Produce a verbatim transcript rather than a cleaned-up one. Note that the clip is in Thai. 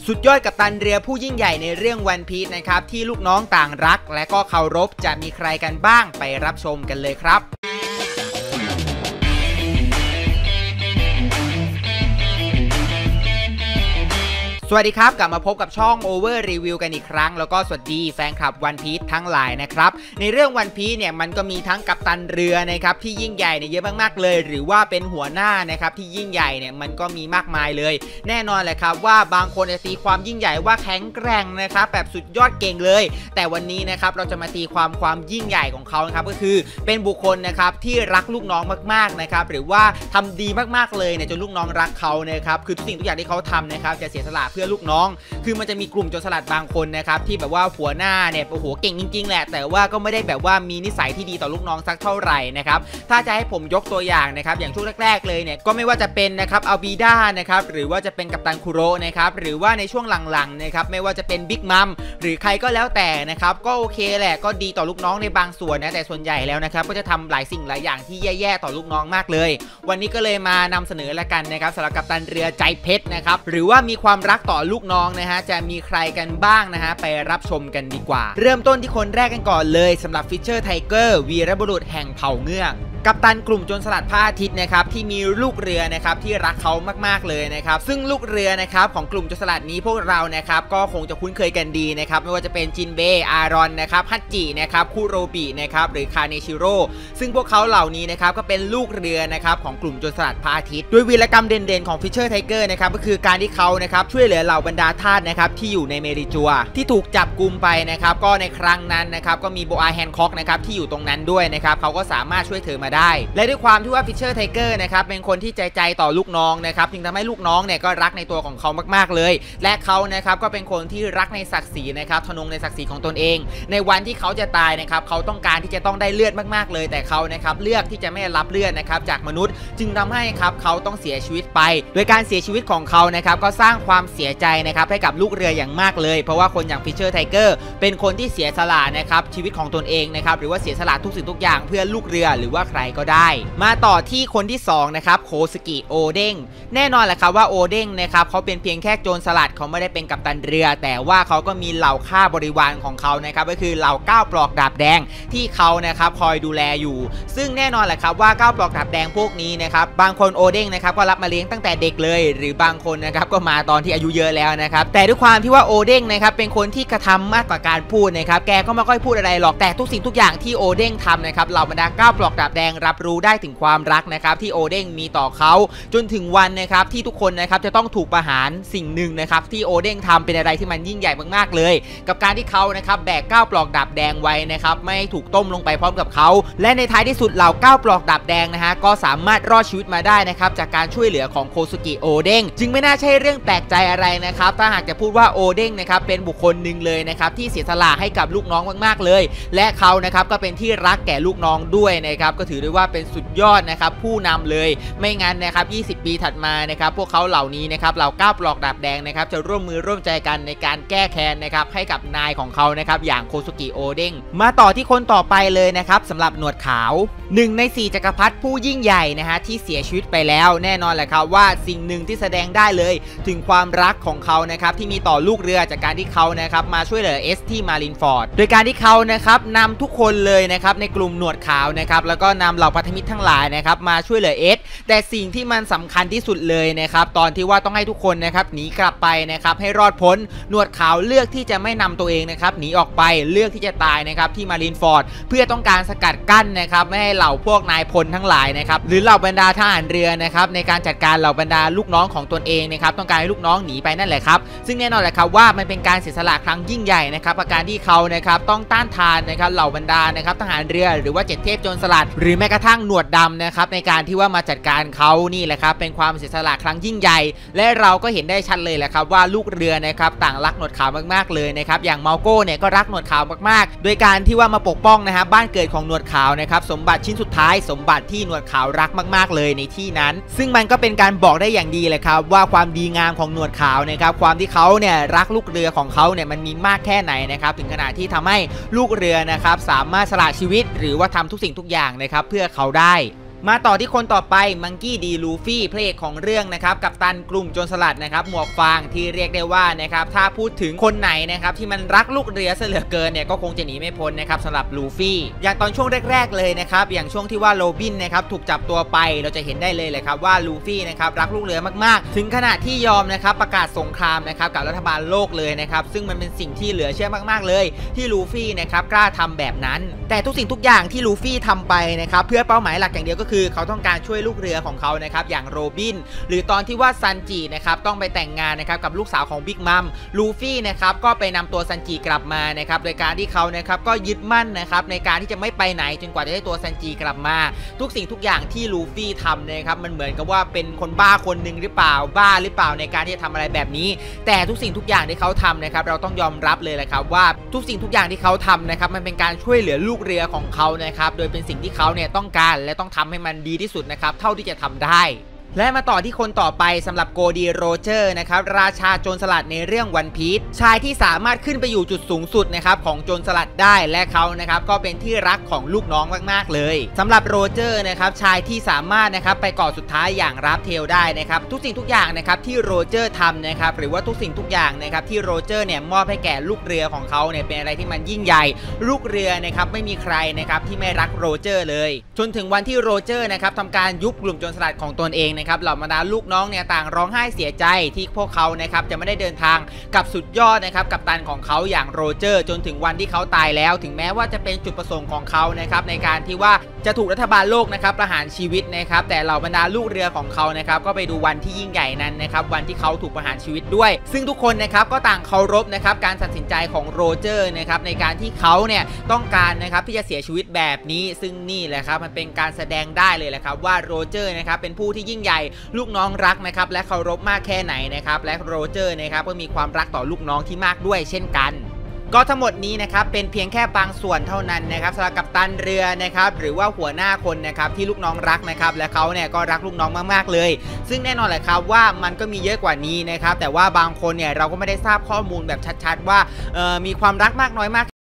สุดยอดกัปตันเรือผู้ยิ่งใหญ่ในเรื่องวันพีซนะครับที่ลูกน้องต่างรักและก็เคารพจะมีใครกันบ้างไปรับชมกันเลยครับสวัสดีครับกลับมาพบกับช่อง Over Review กันอีกครั้งแล้วก็สวัสดีแฟนคลับวันพีซทั้งหลายนะครับในเรื่องวันพีซเนี่ยมันก็มีทั้งกัปตันเรือนะครับที่ยิ่งใหญ่เนี่ยเยอะมากๆเลยหรือว่าเป็นหัวหน้านะครับที่ยิ่งใหญ่เนี่ยมันก็มีมากมายเลยแน่นอนแหละครับว่าบางคนจะตีความยิ่งใหญ่ว่าแข็งแกร่งนะครับแบบสุดยอดเก่งเลยแต่วันนี้นะครับเราจะมาตีความความยิ่งใหญ่ของเขานะครับก็คือเป็นบุคคลนะครับที่รักลูกน้องมากๆนะครับหรือว่าทำดีมากๆเลยเนี่ยจนลูกน้องรักเขานะครับคือทุกสิ่งทุกอย่างที่เขาทำนะครับจะเสียสละเพื่อลูกน้องคือมันจะมีกลุ่มโจรสลัดบางคนนะครับที่แบบว่าหัวหน้าเนี่ยโอ้โหเก่งจริงๆแหละแต่ว่าก็ไม่ได้แบบว่ามีนิสัยที่ดีต่อลูกน้องสักเท่าไหร่นะครับถ้าจะให้ผมยกตัวอย่างนะครับอย่างช่วงแรกๆเลยเนี่ยก็ไม่ว่าจะเป็นนะครับอัลบีด้านะครับหรือว่าจะเป็นกัปตันคุโร่นะครับหรือว่าในช่วงหลังๆนะครับไม่ว่าจะเป็นบิ๊กมัมหรือใครก็แล้วแต่นะครับก็โอเคแหละก็ดีต่อลูกน้องในบางส่วนนะแต่ส่วนใหญ่แล้วนะครับก็จะทำหลายสิ่งหลายอย่างที่แย่ๆต่อลูกน้องมากเลยวันนี้ก็เลยมานำเสนอละกันนะครับสำหรับกัปตันเรือใจเพชรนะครับหรือว่ามีความรักต่อลูกน้องนะฮะจะมีใครกันบ้างนะฮะไปรับชมกันดีกว่าเริ่มต้นที่คนแรกกันก่อนเลยสำหรับฟิชเชอร์ไทเกอร์วีรบุรุษแห่งเผ่าเงือกกัปตันกลุ่มโจรสลัดพระอาทิตย์นะครับที่มีลูกเรือนะครับที่รักเขามากๆเลยนะครับซึ่งลูกเรือนะครับของกลุ่มโจรสลัดนี้พวกเรานะครับก็คงจะคุ้นเคยกันดีนะครับไม่ว่าจะเป็นจินเบะอารอนนะครับฮัตจินะครับคุโรบินะครับหรือคาเนชิโร่ซึ่งพวกเขาเหล่านี้นะครับก็เป็นลูกเรือนะครับของกลุ่มโจรสลัดพระอาทิตย์ด้วยวีรกรรมเด่นๆของฟิชเชอร์ไทเกอร์นะครับก็คือการที่เขานะครับช่วยเหลือเหล่าบรรดาทาสนะครับที่อยู่ในเมริจัวที่ถูกจับกุมไปนะครับก็ในครั้งนั้นนะครับก็มีโบอาแฮนค็อกนะครับที่อยู่ตรงนั้นด้วยนะครับเขาก็สามารถช่วยเธอมาได้และด้วยความที่ว่าฟิชเชอร์ไทเกอร์นะครับเป็นคนที่ใจใจต่อลูกน้องนะครับจึงทำให้ลูกน้องเนี่ยก็รักในตัวของเขามากๆเลยและเขานะครับก็เป็นคนที่รักในศักดิ์ศรีนะครับทะนงในศักดิ์ศรีของตนเองในวันที่เขาจะตายนะครับเขาต้องการที่จะต้องได้เลือดมากๆเลยแต่เขานะครับเลือกที่จะไม่รับเลือดนะครับจากมนุษย์จึงทำให้ครับเขาต้องเสียชีวิตไปโดยการเสียชีวิตของเขานะครับก็สร้างความเสียใจนะครับให้กับลูกเรืออย่างมากเลยเพราะว่าคนอย่างฟิชเชอร์ไทเกอร์เป็นคนที่เสียสละนะครับชีวิตของตนเองนะครับหรือว่าเสียสละทุกสิ่งทุกอย่างเพื่อลูกเรือหรือว่าใครก็ได้มาต่อที่คนที่สองนะครับโคสกิโอเด้งแน่นอนแหละครับว่าโอเด้งนะครับเขาเป็นเพียงแค่โจรสลัดเขาไม่ได้เป็นกัปตันเรือแต่ว่าเขาก็มีเหล่าข้าบริวารของเขานะครับก็คือเหล่าก้าวปลอกดาบแดงที่เขานะครับคอยดูแลอยู่ซึ่งแน่นอนแหละครับว่าก้าวปลอกดาบแดงพวกนี้นะครับบางคนโอเด้งนะครับก็รับมาเลี้ยงตั้งแต่เด็กเลยหรือบางคนนะครับก็มาตอนที่อายุเยอะแล้วนะครับแต่ด้วยความที่ว่าโอเด้งนะครับเป็นคนที่กระทำมากกว่าการพูดนะครับแกก็ไม่ค่อยพูดอะไรหรอกแต่ทุกสิ่งทุกอย่างที่โอเด้งทำนะครับเหล่าบรรดาก้าวปลอกดาบแดงรับรู้ได้ถึงความรักนะครับที่โอเด้งมีต่อเขาจนถึงวันนะครับที่ทุกคนนะครับจะต้องถูกประหารสิ่งหนึ่งนะครับที่โอเด้งทำเป็นอะไรที่มันยิ่งใหญ่มากๆเลยกับการที่เขานะครับแบกก้าวปลอกดาบแดงไว้นะครับไม่ถูกต้มลงไปพร้อมกับเขาและในท้ายที่สุดเหล่าก้าวปลอกดาบแดงนะฮะก็สามารถรอดชีวิตมาได้นะครับจากการช่วยเหลือของโคสุกิโอเด้งจึงไม่น่าใช่เรื่องแปลกใจอะไรนะครับถ้าหากจะพูดว่าโอเด้งนะครับเป็นบุคคลหนึ่งเลยนะครับที่เสียสละให้กับลูกน้องมากๆเลยและเขานะครับก็เป็นที่รักแก่ลูกน้องด้วยนะครับก็ถือได้ว่าเป็นสุดยอดนะครับผู้นำเลยไม่งั้นนะครับยี่สิบปีถัดมานะครับพวกเขาเหล่านี้นะครับเหล่าก้าวปลอกดาบแดงนะครับจะร่วมมือร่วมใจกันในการแก้แค้นนะครับให้กับนายของเขานะครับอย่างโคสุกิโอเด้งมาต่อที่คนต่อไปเลยนะครับสำหรับหนวดขาวหนึ่งในสี่จักรพรรดิผู้ยิ่งใหญ่นะฮะที่เสียชีวิตไปแล้วแน่นอนแหละครับว่าสิ่งหนึ่งที่แสดงได้เลยถึงความรักของเขานะครับที่มีต่อลูกเรือจากการที่เขานะครับมาช่วยเหลือเอสที่มารินฟอร์ดโดยการที่เขานะครับนำทุกคนเลยนะครับในกลุ่มหนวดขาวนะครับแล้วก็นำเหล่าพันธมิตรทั้งหลายนะครับมาช่วยเหลือเอสแต่สิ่งที่มันสำคัญที่สุดเลยนะครับตอนที่ว่าต้องให้ทุกคนนะครับหนีกลับไปนะครับให้รอดพ้นหนวดขาวเลือกที่จะไม่นำตัวเองนะครับหนีออกไปเลือกที่จะตายนะครับที่มารินฟอร์ดเพื่อต้องการสกัดกั้นนะครับไม่ให้เหล่าพวกนายพลทั้งหลายนะครับหรือเหล่าบรรดาทหารเรือนะครับในการจัดการเหล่าบรรดาลูกน้องของตนเองนะครับต้องการให้ลูกน้องหนีไปนั่นแหละครับซึ่งแน่นอนแหละครับว่ามันเป็นการเสียสละครั้งยิ่งใหญ่นะครับประการที่เขานะครับต้องต้านทานนะครับเหล่าบรรดานะครับทหารเรือหรือว่าเจ็ดเทพโจรสลัดหรือแม้กระทั่งหนวดดำนะครับในการที่ว่ามาจัดการเขานี่แหละครับเป็นความเสียสละครั้งยิ่งใหญ่และเราก็เห็นได้ชัดเลยแหละครับว่าลูกเรือนะครับต่างรักหนวดขาวมากๆเลยนะครับอย่างเมาโก้เนี่ยก็รักหนวดขาวมากๆโดยการที่ว่ามาปกป้องนะครับบ้านเกิดของหนวดขาวนะครับสมบัติชิ้นสุดท้ายสมบัติที่หนวดขาวรักมากๆเลยในที่นั้นซึ่งมันก็เป็นการบอกได้อย่างดีเลยครับว่าความดีงามของหนวดขาวนะครับความที่เขาเนี่ยรักลูกเรือของเขาเนี่ยมันมีมากแค่ไหนนะครับถึงขนาดที่ทำให้ลูกเรือนะครับสามารถสละชีวิตหรือว่าทำทุกสิ่งทุกอย่างนะครับเพื่อเขาได้ มมาต่อที่คนต่อไปมังกี้ดีลูฟี่พระเอกของเรื่องนะครับกัปตันกลุ่มโจรสลัดนะครับหมวกฟางที่เรียกได้ว่านะครับถ้าพูดถึงคนไหนนะครับที่มันรักลูกเรือเสลือเกินเนี่ยก็คงจะหนีไม่พ้นนะครับสำหรับลูฟี่อย่างตอนช่วงแรกๆเลยนะครับอย่างช่วงที่ว่าโรบินนะครับถูกจับตัวไปเราจะเห็นได้เลยเลยครับว่าลูฟี่นะครับรักลูกเรือมากๆถึงขนาดที่ยอมนะครับประกาศสงครามนะครับกับรัฐบาลโลกเลยนะครับซึ่งมันเป็นสิ่งที่เหลือเชื่อมากๆเลยที่ลูฟี่นะครับกล้าทำแบบนั้นแต่ทุกสิ่งทุกอย่างที่ลูฟี่ทำไปนะครับเพื่อเป้าหมายหลักอย่างเดียวก็คือเขาต้องการช่วยลูกเรือของเขานะครับอย่างโรบินหรือตอนที่ว่าซันจินะครับต้องไปแต่งงานนะครับกับลูกสาวของบิ๊กมัมลูฟี่นะครับก็ไปนำตัวซันจิกลับมานะครับโดยการที่เขานะครับก็ยึดมั่นนะครับในการที่จะไม่ไปไหนจนกว่าจะได้ตัวซันจิกลับมาทุกสิ่งทุกอย่างที่ลูฟี่ทำนะครับมันเหมือนกับว่าเป็นคนบ้าคนหนึ่งหรือเปล่าบ้าหรือเปล่าในการที่จะทำอะไรแบบนี้แต่ทุกสิ่งทุกอย่างที่เขาทำนะครับเราต้องยอมรับเลยแหละครับว่าทุกสิ่งทุกอย่างที่เขาทำนะครับมันเป็นการช่วยเหลือลูกเรือของเขานะครับโดยเป็นสิ่งที่เขาเนี่ยต้องการและต้องทำให้มันดีที่สุดนะครับเท่าที่จะทำได้และมาต่อที่คนต่อไปสำหรับโกดีโรเจอร์นะครับราชาโจรสลัดในเรื่องวันพีชชายที่สามารถขึ้นไปอยู่จุดสูงสุดนะครับของโจรสลัดได้และเขานะครับก็เป็นที่รักของลูกน้องมากๆเลยสำหรับโรเจอร์นะครับชายที่สามารถนะครับไปเกาะสุดท้ายอย่างราฟเทลได้นะครับทุกสิ่งทุกอย่างนะครับที่โรเจอร์ทำนะครับหรือว่าทุกสิ่งทุกอย่างนะครับที่โรเจอร์เนี่ยมอบให้แก่ลูกเรือของเขาเนี่ยเป็นอะไรที่มันยิ่งใหญ่ลูกเรือนะครับไม่มีใครนะครับที่ไม่รักโรเจอร์เลยจนถึงวันที่โรเจอร์นะครับทำการยุบกลุ่มโจรสลัดของตนเองนะครับเหล่าบรรดาลูกน้องเนี่ยต่างร้องไห้เสียใจที่พวกเขานะครับจะไม่ได้เดินทางกับสุดยอดนะครับกัปตันของเขาอย่างโรเจอร์จนถึงวันที่เขาตายแล้วถึงแม้ว่าจะเป็นจุดประสงค์ของเขานะครับในการที่ว่าจะถูกรัฐบาลโลกนะครับประหารชีวิตนะครับแต่เหล่าบรรดาลูกเรือของเขานะครับก็ไปดูวันที่ยิ่งใหญ่นั้นนะครับวันที่เขาถูกประหารชีวิตด้วยซึ่งทุกคนนะครับก็ต่างเคารพนะครับการตัดสินใจของโรเจอร์นะครับในการที่เขาเนี่ยต้องการนะครับที่จะเสียชีวิตแบบนี้ซึ่งนี่แหละครับมันเป็นการแสดงได้เลยแหละครับว่าโรเจอร์นะครับเป็นผู้ที่ยิ่งใหญ่ลูกน้องรักนะครับและเคารพมากแค่ไหนนะครับและโรเจอร์นะครับก็มีความรักต่อลูกน้องที่มากด้วยเช่นกันก็ทั้งหมดนี้นะครับเป็นเพียงแค่บางส่วนเท่านั้นนะครับสำหรับกัปตันเรือนะครับหรือว่าหัวหน้าคนนะครับที่ลูกน้องรักนะครับและเขาเนี่ยก็รักลูกน้องมากๆเลยซึ่งแน่นอนแหละครับว่ามันก็มีเยอะกว่านี้นะครับแต่ว่าบางคนเนี่ยเราก็ไม่ได้ทราบข้อมูลแบบชัดๆว่าเอ่อมีความรักมากน้อยมาก